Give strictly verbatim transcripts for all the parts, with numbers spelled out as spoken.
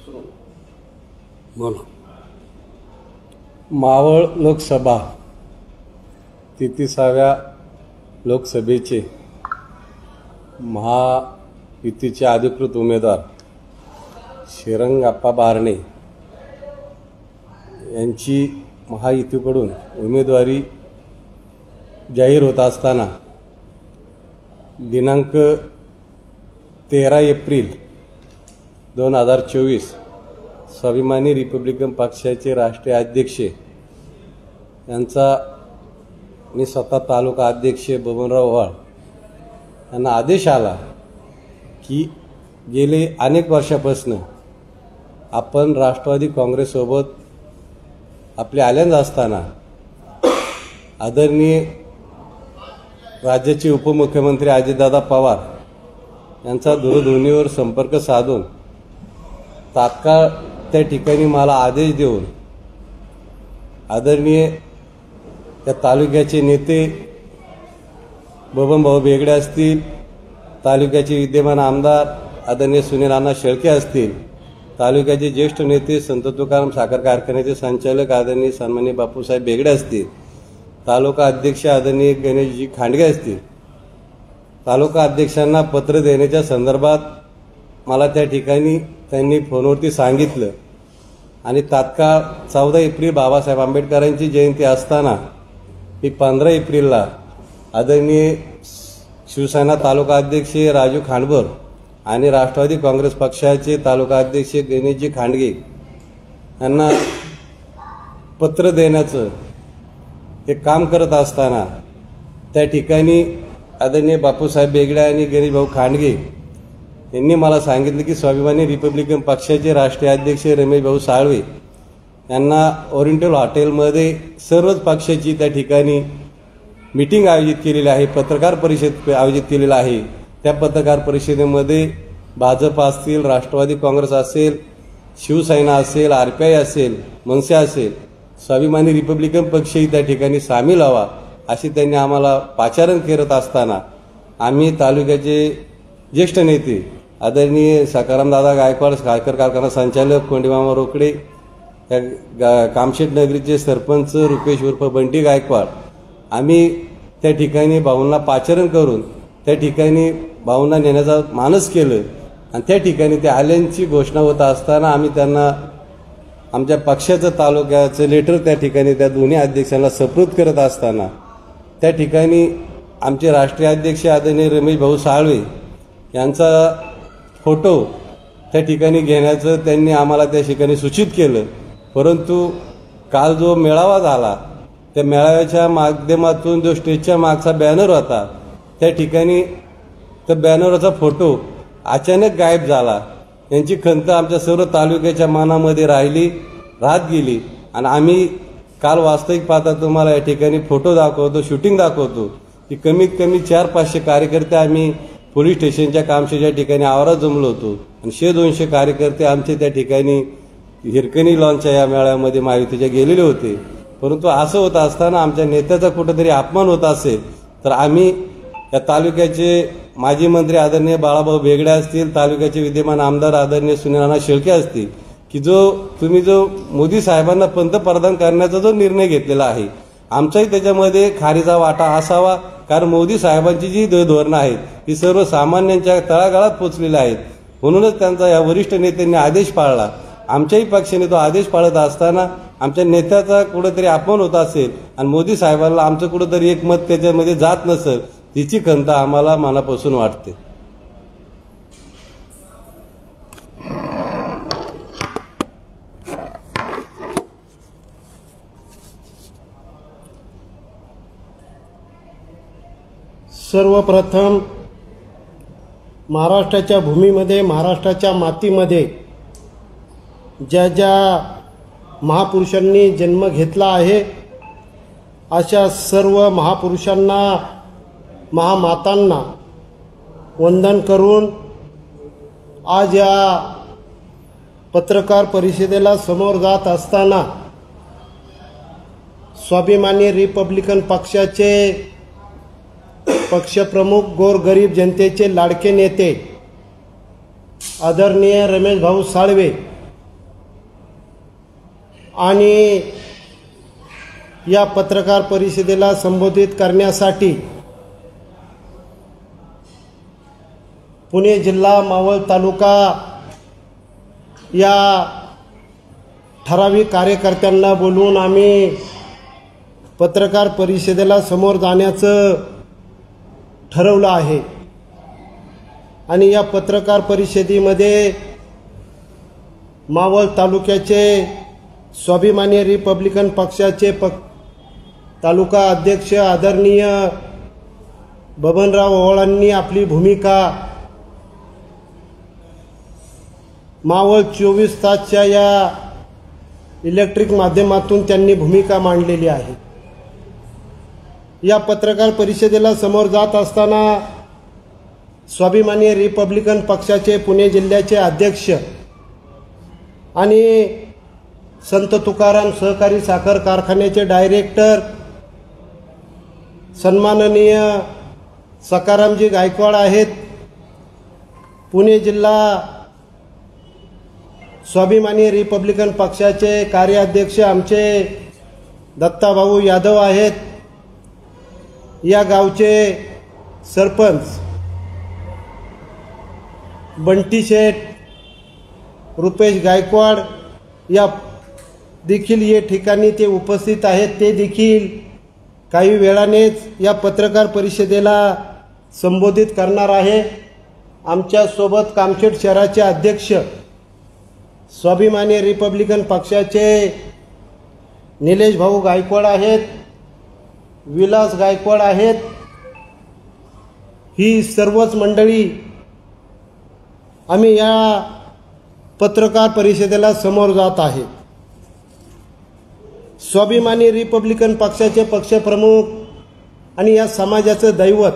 बोला. मावळ लोकसभा तेहतीसाव्या लोकसभेचे महायुतीचे अधिकृत उमेदवार श्रीरंगाप्पा बारणे यांची महायुतीकडून उमेदवारी जाहीर होत असताना दिनांक तेरा एप्रिल दोन हजार चोवीस स्वाभिमानी रिपब्लिकन पक्षाचे राष्ट्रीय अध्यक्ष यांचा मी स्वतः तालुका अध्यक्ष बबनराव ओव्हाळ यांना आदेश आला की गेले अनेक वर्षापासून आपण राष्ट्रवादी काँग्रेससोबत आपले अलायन्स असताना आदरणीय राज्याचे उपमुख्यमंत्री अजितदादा पवार यांचा दूरध्वनीवर संपर्क साधून तात्काळ त्या ठिकाणी मला आदेश देऊन आदरणीय त्या तालुक्याचे नेते बबनभाऊ बेगडे असतील, तालुक्याचे विद्यमान आमदार आदरणीय सुनील अण्णा शेळके असतील, तालुक्याचे ज्येष्ठ नेते संत तुकाराम साखर कारखान्याचे संचालक आदरणीय सन्माननीय बापूसाहेब बेगडे असतील, तालुका अध्यक्ष आदरणीय गणेशजी खांडगे असतील, तालुका अध्यक्षांना पत्र देण्याच्या संदर्भात मला त्या ठिकाणी त्यांनी फोनवरती सांगितलं आणि तात्काळ चौदा एप्रिल बाबासाहेब आंबेडकरांची जयंती असताना मी पंधरा एप्रिलला आदरणीय शिवसेना तालुका अध्यक्ष राजू खांडबर आणि राष्ट्रवादी काँग्रेस पक्षाचे तालुका अध्यक्ष गणेशजी खांडगे यांना पत्र देण्याचं हे काम करत असताना त्या ठिकाणी आदरणीय बापूसाहेब बेगडे आणि गणेशभाऊ खांडगे यांनी मला सांगितलं की स्वाभिमानी रिपब्लिकन पक्षाचे राष्ट्रीय अध्यक्ष रमेश भाऊ साळवे यांना ओरिएंटल हॉटेलमध्ये सर्वच पक्षाची त्या ठिकाणी मीटिंग आयोजित केलेली आहे, पत्रकार परिषद आयोजित केलेला आहे. त्या पत्रकार परिषदेमध्ये भाजप असतील, राष्ट्रवादी काँग्रेस असेल, शिवसेना असेल, आर पी आय असेल, मनसे असेल, स्वाभिमानी रिपब्लिकन पक्षही त्या ठिकाणी सामील व्हावा अशी त्यांनी आम्हाला पाचारण करत असताना आम्ही तालुक्याचे ज्येष्ठ नेते आदरणीय सकारामदादा गायकवाड साखर कारखाना संचालक कोंडीमामा रोकडे, कामशेट नगरीचे सरपंच रुपेश उर्फ बंटी गायकवाड आम्ही त्या ठिकाणी भाऊंना पाचारण करून त्या ठिकाणी भाऊंना नेण्याचा मानस केलं आणि त्या ठिकाणी त्या आल्यांची घोषणा होत असताना आम्ही त्यांना आमच्या पक्षाचं तालुक्याचं लेटर त्या ठिकाणी त्या दोन्ही अध्यक्षांना सपूर्द करत असताना त्या ठिकाणी आमचे राष्ट्रीय अध्यक्ष आदरणीय रमेश भाऊ साळवे यांचा फोटो त्या ठिकाणी घेण्याचं त्यांनी आम्हाला त्या ठिकाणी सूचित केलं. परंतु काल जो मेळावा झाला त्या मेळाव्याच्या माध्यमातून जो स्टेजच्या मागचा बॅनर होता त्या ठिकाणी त्या बॅनरचा फोटो अचानक गायब झाला. यांची खंत आमच्या सर्व तालुक्याच्या मनामध्ये राहिली राहत गेली आणि आम्ही काल वास्तविक पाहता तुम्हाला या ठिकाणी फोटो दाखवतो, शूटिंग दाखवतो की कमीत कमी चार पाचशे कार्यकर्ते आम्ही पोलीस स्टेशनच्या कामशेच्या ठिकाणी आवारात जमलो होतो आणि शे दोनशे कार्यकर्ते आमचे त्या ठिकाणी हिरकणी लॉनच्या या मेळाव्यामध्ये महायुतीच्या गेलेले होते. परंतु असं होत असताना आमच्या नेत्याचा कुठेतरी अपमान होत असेल तर आम्ही या तालुक्याचे माजी मंत्री आदरणीय बाळाभाऊ बेगडे असतील, तालुक्याचे विद्यमान आमदार आदरणीय सुनील अण्णा शेळके असतील की जो तुम्ही जो मोदी साहेबांना पंतप्रधान करण्याचा जो निर्णय घेतलेला आहे आमचाही त्याच्यामध्ये खारीचा वाटा असावा, कारण मोदी साहेबांची जी धोरणं आहेत ही सर्वसामान्यांच्या तळागाळात पोचलेली आहेत. म्हणूनच त्यांचा या वरिष्ठ नेत्यांनी आदेश पाळला. आमच्याही पक्षाने तो आदेश पाळत असताना आमच्या नेत्याचा कुठेतरी अपमान होत असेल आणि मोदी साहेबांना आमचं कुठेतरी एक मत त्याच्यामध्ये जात नसेल तिची खंत आम्हाला मनापासून वाटते. सर्वप्रथम महाराष्ट्राच्या भूमीमध्ये, महाराष्ट्राच्या मातीमध्ये ज्या ज्या महापुरुषांनी जन्म घेतला आहे अशा सर्व महापुरुषांना, महामातांना वंदन करून आज या पत्रकार परिषदेला समोर जात असताना स्वाभिमानी रिपब्लिकन पक्षाचे पक्षप्रमुख, गोरगरीब जनतेचे लाडके नेते आदरणीय रमेश भाऊ साळवे आणि या पत्रकार परिषदेला संबोधित करण्यासाठी पुणे जिल्हा मावळ तालुका या ठराविक कार्यकर्त्यांना बोलवून आम्ही पत्रकार परिषदेला समोर जाण्याचं ठरवलं आहे। आणि या पत्रकार परिषदेमध्ये मावळ तालुक्याचे स्वाभिमानी रिपब्लिकन पक्षाचे पक तालुका अध्यक्ष आदरणीय बबनराव ओवाळांनी आपली भूमिका मावळ चोवीस तासच्या या इलेक्ट्रिक माध्यमातून त्यांनी भूमिका मांडलेली आहे। या पत्रकार परिषदेला समोर जात असताना स्वाभिमानी रिपब्लिकन पक्षाचे पुणे जिल्ह्याचे अध्यक्ष आणि संत तुकाराम सहकारी साखर कारखान्याचे डायरेक्टर सन्माननीय सकारामजी गायकवाड आहेत। पुणे जिल्हा स्वाभिमानी रिपब्लिकन पक्षाचे कार्याध्यक्ष आमचे दत्ताभाऊ यादव आहेत। या गावचे सरपंच बंटी शेठ रुपेश गायकवाड या देखील या ठिकाणी ते उपस्थित आहेत। ते देखील काही वेळानेच या पत्रकार परिषदेला संबोधित करणार आहे। आमच्या सोबत कामशेत शहराचे अध्यक्ष स्वाभिमानी रिपब्लिकन पक्षाचे निलेश भाऊ गायकवाड आहेत, विलास गायकवाड आहेत। ही सर्वच मंडळी आम्ही या पत्रकार परिषदेला समोर जात आहे। स्वाभिमानी रिपब्लिकन पक्षाचे पक्षप्रमुख आणि या समाजाचे दैवत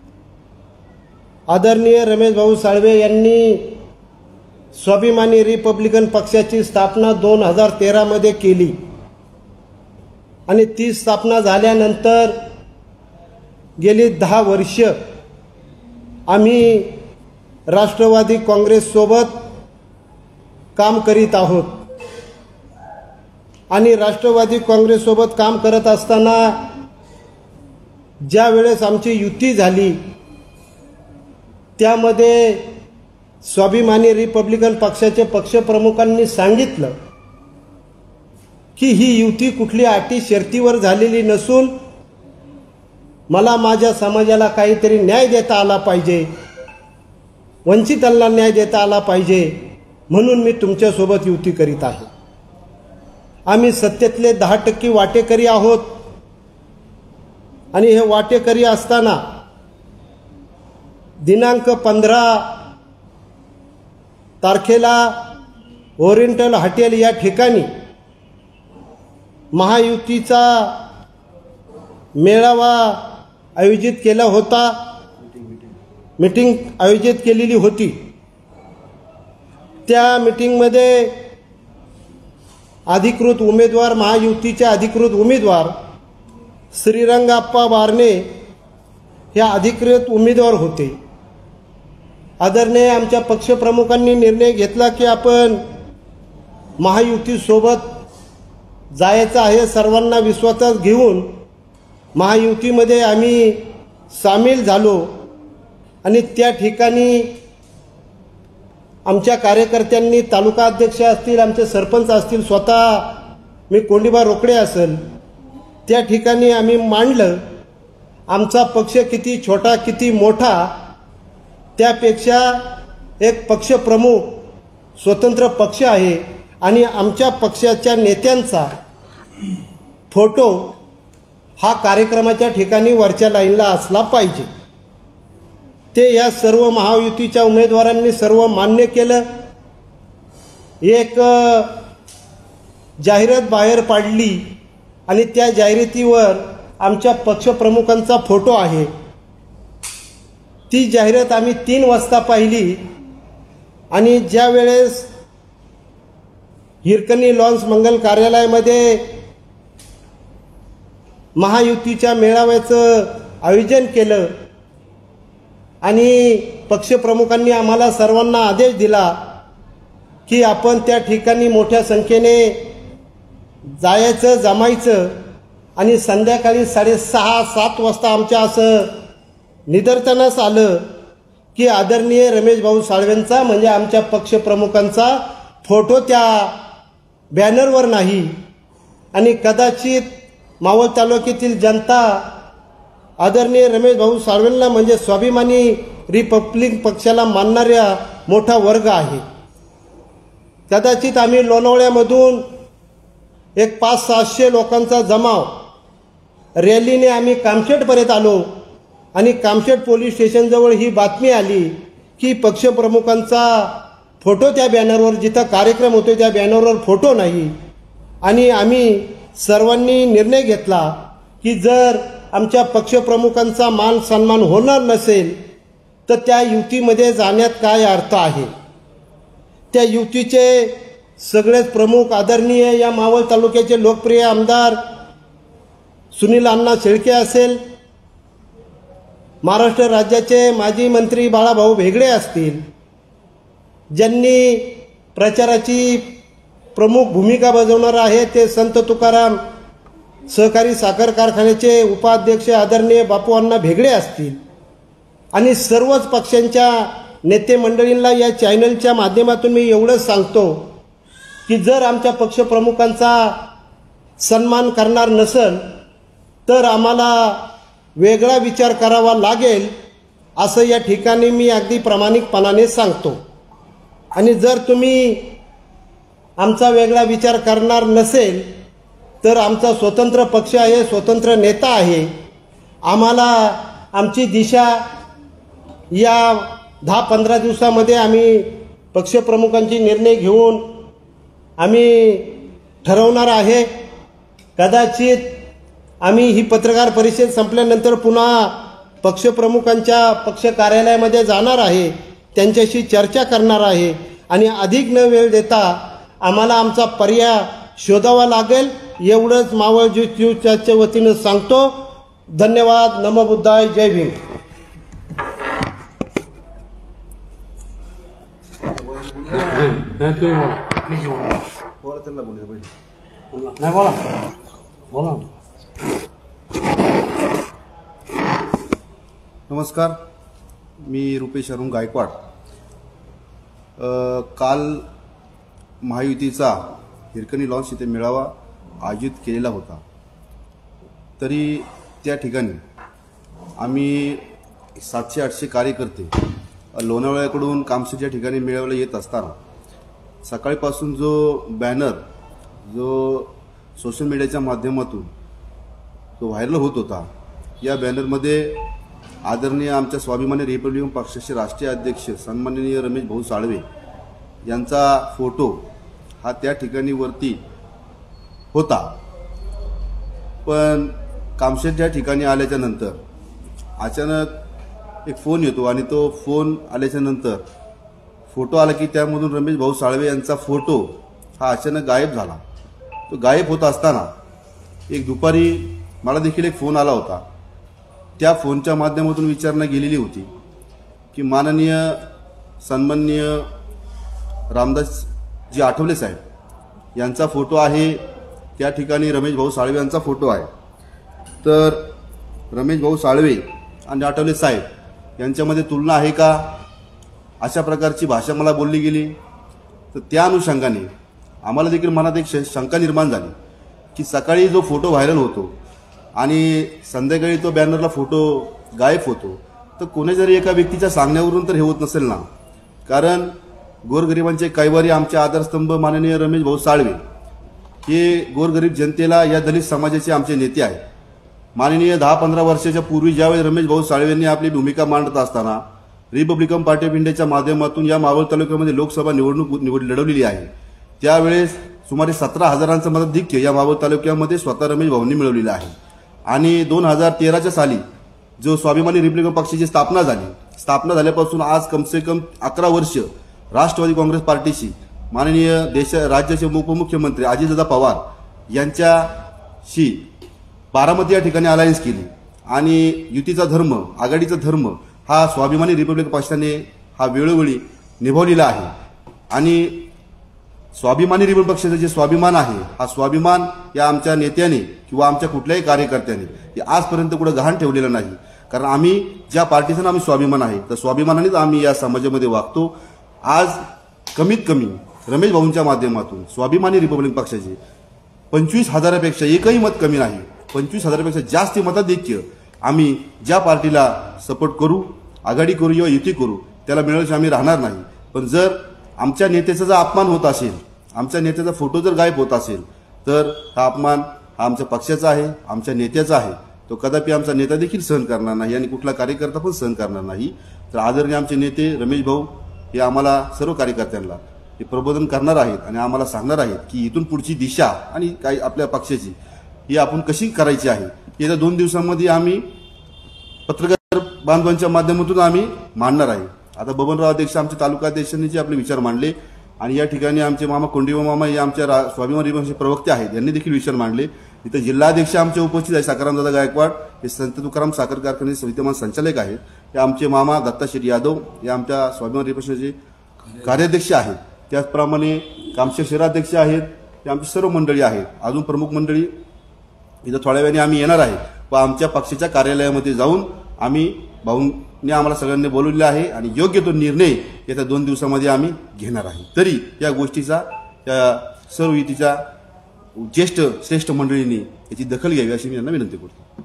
आदरणीय रमेश भाऊ साळवे यांनी स्वाभिमानी रिपब्लिकन पक्षाची स्थापना दोन हजार तेरा मध्ये केली आणि ती स्थापना झाल्यानंतर गेली दहा वर्ष आम्ही राष्ट्रवादी काँग्रेस सोबत काम करीत आहोत। आणि राष्ट्रवादी काँग्रेस सोबत काम करत असताना ज्या वेळेस आमची युती झाली त्यामध्ये स्वाभिमानी रिपब्लिकन पक्षाचे पक्षप्रमुखांनी सांगितलं की ही युती कुठली अटी शर्तीवर झालेली नसून मला माझ्या समाजाला काहीतरी न्याय देता आला पाहिजे, वंचितांना न्याय देता आला पाहिजे, म्हणून मी तुमच्यासोबत युती करीत आहे। आम्ही सत्तेतले दहा टक्के वाटेकरी आहोत आणि हे वाटेकरी असताना दिनांक पंधरा तारखेला ओरिएंटल हॉटेल या ठिकाणी महायुतीचा मेळावा आयोजित केला होता, मीटिंग आयोजित केलेली होती। त्या मीटिंगमध्ये अधिकृत उमेदवार महायुतीचे अधिकृत उमेदवार श्रीरंगाप्पा बारणे हे अधिकृत उमेदवार होते। आदरणीय आमच्या पक्षप्रमुखांनी निर्णय घेतला की आपण महायुतीसोबत जायचं आहे, सर्वांना विश्वासात घेऊन महायुतीमध्ये आम्ही सामील झालो। आणि त्या ठिकाणी आमच्या कार्यकर्त्यांनी तालुका अध्यक्ष असतील, आमचे सरपंच असतील, स्वतः मी कोंडीबा रोकडे असेल, त्या ठिकाणी आम्ही मांडलं आमचा पक्ष किती छोटा किती मोठा, त्यापेक्षा एक पक्षप्रमुख स्वतंत्र पक्ष आहे आणि आमच्या पक्षाच्या नेत्यांचा फोटो हा कार्यक्रमाच्या ठिकाणी वरच्या लाईनला असला पाहिजे। ते या सर्व महायुतीच्या उमेदवारांनी सर्व मान्य केलं। एक जाहिरात बाहेर पाडली आणि त्या जाहिरातीवर आमच्या पक्षप्रमुखांचा फोटो आहे। ती जाहिरात आम्ही तीन वाजता पाहिली आणि ज्या वेळेस हिरकणी लॉन्स मंगल कार्यालयामध्ये महायुतीच्या मेळाव्याचं आयोजन केलं आणि पक्षप्रमुखांनी आम्हाला सर्वांना आदेश दिला की आपण त्या ठिकाणी मोठ्या संख्येने जायचं जमायचं आणि संध्याकाळी साडेसहा सात वाजता आमच्या असं निदर्शनास आलं की आदरणीय रमेश भाऊ साळवेंचा म्हणजे आमच्या पक्षप्रमुखांचा फोटो त्या बॅनरवर नाही. आणि कदाचित मावळ तालुक्यातील जनता आदरणीय रमेश भाऊ साळवेंना म्हणजे स्वाभिमानी रिपब्लिक पक्षाला मानणाऱ्या मोठा वर्ग आहे. कदाचित आम्ही लोणावळ्यामधून एक पाच सहाशे लोकांचा जमाव रॅलीने आम्ही कामशेटपर्यंत आलो आणि कामशेट पोलीस स्टेशनजवळ ही बातमी आली की पक्षप्रमुखांचा फोटो त्या बॅनरवर, जिथं कार्यक्रम होतो त्या बॅनरवर फोटो नाही. आणि आम्ही सर्वांनी निर्णय घेतला की जर आमच्या पक्षप्रमुखांचा मान सन्मान होणार नसेल तर त्या युतीमध्ये जाण्यात काय अर्थ आहे. त्या युतीचे सगळेच प्रमुख आदरणीय या मावळ तालुक्याचे लोकप्रिय आमदार सुनील अण्णा शेळके असेल, महाराष्ट्र राज्याचे माजी मंत्री बाळाभाऊ भेगडे असतील, ज्यांनी प्रचाराची प्रमुख भूमिका बजावणार आहे ते संत तुकाराम सहकारी साखर कारखान्याचे उपाध्यक्ष आदरणीय बापू अण्णा भेगडे असतील आणि सर्वच पक्षांच्या नेते मंडळींना या चॅनलच्या माध्यमातून मी एवढंच सांगतो की जर आमच्या पक्षप्रमुखांचा सन्मान करणार नसेल तर आम्हाला वेगळा विचार करावा लागेल असं या ठिकाणी मी अगदी प्रामाणिकपणाने सांगतो. आणि जर तुम्ही आमचा वेगळा विचार करणार नसेल तर आमचा स्वतंत्र पक्ष आहे, स्वतंत्र नेता आहे. आम्हाला आमची दिशा या दहा पंधरा दिवसामध्ये आम्ही पक्षप्रमुखांची निर्णय घेऊन आम्ही ठरवणार आहे. कदाचित आम्ही ही पत्रकार परिषद संपल्यानंतर पुन्हा पक्षप्रमुखांच्या पक्ष कार्यालयामध्ये जाणार आहे, त्यांच्याशी चर्चा करणार आहे आणि अधिक न वेळ देता आम्हाला आमचा पर्याय शोधावा लागेल एवढंच मावळ ज्योतीच्या वतीनं सांगतो. धन्यवाद. नमो बुद्धाय. जय भीम. नमस्कार, मी रुपेश अरुण गायकवाड. काल महायुतीचा हिरकणी लॉन्च इथे मेळावा आयोजित केलेला होता. तरी त्या ठिकाणी आम्ही सातशे आठशे कार्यकर्ते लोणावळ्याकडून कामशेतच्या ठिकाणी मेळाव्याला येत असताना सकाळपासून जो बॅनर जो सोशल मीडियाच्या माध्यमातून जो व्हायरल होत होता, या बॅनरमध्ये आदरणीय आमच्या स्वाभिमानी रिपब्लिकन पक्षाचे राष्ट्रीय अध्यक्ष सन्माननीय रमेश भाऊ साळवे यांचा फोटो हा त्या ठिकाणी वरती होता. पण कामशेत या ठिकाणी आल्याच्या नंतर अचानक एक फोन येतो आणि तो फोन आल्याच्या नंतर फोटो आला की त्यामधून रमेश भाऊ साळवे यांचा फोटो हा अचानक गायब झाला. तो गायब होत असताना एक दुपारी मला देखील एक फोन आला होता. त्या फोनच्या माध्यमातून विचारणा गेलेली होती की माननीय सन्माननीय रामदासजी आठवले साहेब यांचा फोटो आहे, त्या ठिकाणी रमेश भाऊ साळवे यांचा फोटो आहे. तर रमेश भाऊ साळवे आणि आठवले साहेब यांच्यामध्ये तुलना आहे का, अशा प्रकारची भाषा मला बोलली गेली. तर त्या अनुषंगाने आम्हाला देखील मनात एक शंका निर्माण झाली की सकाळी जो फोटो व्हायरल होतो आणि संध्याकाळी तो बॅनरला फोटो गायब होतो, तर कोणी जरी एका व्यक्तीच्या सांगण्यावरून तर हे होत नसेल ना. कारण गोरगरिबांचे कैवारी आमचे आधारस्तंभ माननीय रमेश भाऊ साळवे हे गोरगरीब जनतेला या दलित समाजाचे आमचे नेते आहेत. माननीय दहा पंधरा वर्षाच्या पूर्वी ज्यावेळी रमेश भाऊ साळवे यांनी आपली भूमिका मांडत असताना रिपब्लिकन पार्टी ऑफ इंडियाच्या माध्यमातून या मावळ तालुक्यामध्ये लोकसभा निवडणूक निवड लढवलेली आहे, त्यावेळेस सुमारे सतरा हजारांचं मताधिक्य या मावळ तालुक्यामध्ये स्वतः रमेश भाऊंनी मिळवलेलं आहे. आणि दोन हजार तेराच्या साली जो स्वाभिमानी रिपब्लिकन पक्षाची स्थापना झाली, स्थापना झाल्यापासून आज कमसे कम अकरा वर्ष राष्ट्रवादी काँग्रेस पार्टीशी माननीय देश राज्याचे उपमुख्यमंत्री अजितदादा पवार यांच्याशी बारामती या ठिकाणी अलायन्स केली आणि युतीचा धर्म, आघाडीचा धर्म हा स्वाभिमानी रिपब्लिकन पक्षाने हा वेळोवेळी निभावलेला आहे. आणि स्वाभिमानी रिपब्लिक पक्षाचं जे स्वाभिमान आहे, हा स्वाभिमान या आमच्या नेत्याने किंवा आमच्या कुठल्याही कार्यकर्त्याने हे आजपर्यंत कुठं गहाण ठेवलेलं नाही. कारण आम्ही ज्या पार्टीचं आम्ही स्वाभिमान आहे, तर स्वाभिमानानेच आम्ही या समाजामध्ये वागतो. आज कमीत कमी रमेश भाऊंच्या माध्यमातून स्वाभिमानी रिपब्लिक पक्षाचे पंचवीस हजारापेक्षा एकही मत कमी नाही, पंचवीस हजारापेक्षा जास्त मताधिक्य आम्ही ज्या पार्टीला सपोर्ट करू, आघाडी करू किंवा युती करू, त्याला मिळवल्याशिवाय आम्ही राहणार नाही. पण जर आमच्या नेत्याचा जर अपमान होत असेल, आमच्या नेत्याचा फोटो जर गायब होत असेल, तर हा अपमान हा आमच्या पक्षाचा आहे, आमच्या नेत्याचा आहे. तो कदापि आमचा नेता देखील सहन करणार नाही आणि कुठला कार्यकर्ता पण सहन करणार नाही. तर आदरणीय आमचे नेते रमेश भाऊ हे आम्हाला सर्व कार्यकर्त्यांना हे प्रबोधन करणार आहेत आणि आम्हाला सांगणार आहेत की इथून पुढची दिशा आणि काही आपल्या पक्षाची ही आपण कशी करायची आहे. येत्या दोन दिवसांमध्ये आम्ही पत्रकार बांधवांच्या माध्यमातून आम्ही मांडणार आहे. आता बबनराव अध्यक्ष आमचे तालुका अध्यक्षांनी जे आपले विचार मांडले आणि या ठिकाणी आमचे मामा कोंडीबा मामा हे आमच्या स्वाभिमान रिपब्लिकचे प्रवक्ते आहेत, यांनी देखील विचार मांडले. इथं जिल्हाध्यक्ष आमचे उपस्थित आहे सकारामदादा गायकवाड, हे संत तुकाराम साखर कारखान्याचे विद्यमान संचालक आहेत. हे आमचे मामा दत्ताशेठ यादव हे आमच्या स्वाभिमान रिपब्लिकचे कार्याध्यक्ष आहेत. त्याचप्रमाणे कामशेठ शहराध्यक्ष आहेत. हे आमची सर्व मंडळी आहेत. अजून प्रमुख मंडळी इथं थोड्या वेळाने आम्ही येणार आहे व आमच्या पक्षाच्या कार्यालयामध्ये जाऊन आम्ही भाऊंनी आम्हाला सगळ्यांनी बोलवलेलं आहे आणि योग्य तो निर्णय येत्या दोन दिवसामध्ये आम्ही घेणार आहे. तरी या गोष्टीचा त्या सर्व युतीच्या ज्येष्ठ श्रेष्ठ मंडळींनी याची दखल घ्यावी अशी मी त्यांना विनंती करतो.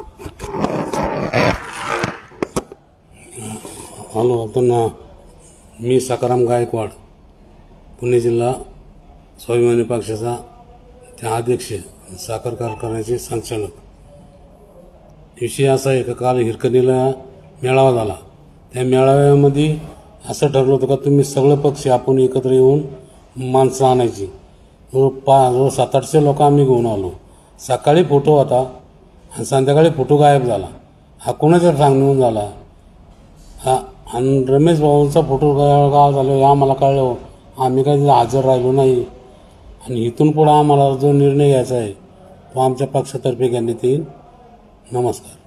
हॅलो, आपण मी सकाराम गायकवाड, पुणे जिल्हा स्वाभिमानी पक्षाचा त्या अध्यक्ष, साखर कारखान्याचे संचालक. विषय असा आहे का काल हिरकणीला मेळावा झाला. त्या मेळाव्यामध्ये असं ठरलं होतं का तुम्ही सगळे पक्ष आपण एकत्र येऊन माणसं आणायची. जवळ पा जवळ सात आठशे लोक आम्ही घेऊन आलो. सकाळी फोटो होता आणि संध्याकाळी फोटो गायब झाला. हा कोणाच्या सांगून झाला हा. आणि रमेश भाऊंचा फोटो गायब झाला हे आम्हाला कळलं. आम्ही काही हजर राहिलो नाही आणि इथून पुढे आम्हाला जो निर्णय घ्यायचा आहे तो आमच्या पक्षातर्फे घेण्यात येईल. नमस्कार.